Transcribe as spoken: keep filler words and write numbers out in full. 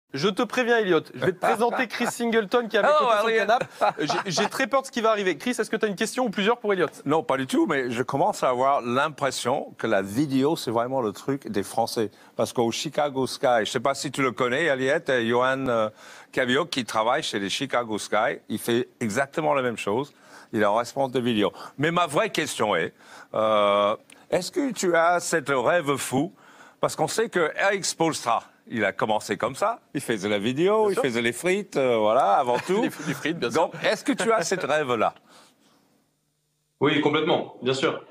Je te préviens, Elliot, je vais te présenter Chris Singleton qui est avec Oh, côté sur le Adrien. canapé. J'ai très peur de ce qui va arriver. Chris, est-ce que tu as une question ou plusieurs pour Elliot? Non, pas du tout, mais je commence à avoir l'impression que la vidéo, c'est vraiment le truc des Français. Parce qu'au Chicago Sky, je ne sais pas si tu le connais, Elliot, Johan euh, Cavio, qui travaille chez les Chicago Sky, il fait exactement la même chose. Il est en responsable de vidéo. Mais ma vraie question est, euh, est-ce que tu as cette rêve fou? Parce qu'on sait que Eric Spoelstra, il a commencé comme ça. Il faisait la vidéo, bien il sûr. faisait les frites, euh, voilà, avant tout. les, les frites, bien sûr. Donc, est-ce que tu as cette rêve-là? Oui, complètement, bien sûr.